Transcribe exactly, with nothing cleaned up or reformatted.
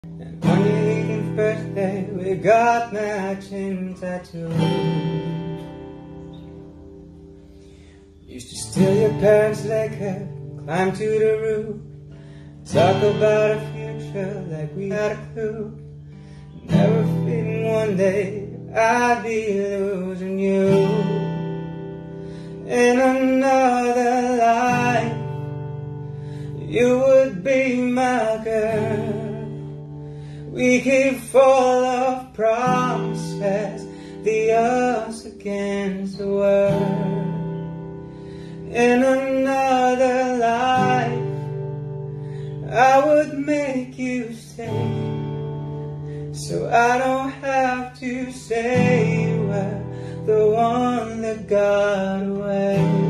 And on your eighteenth birthday, we got matching tattoos. Used to steal your parents' liquor, climb to the roof, talk about a future like we had a clue. Never feeling one day I'd be losing you. In another life, you would be my girl. We keep full of promises, the us against the world. In another life, I would make you stay, so I don't have to say you were the one that got away.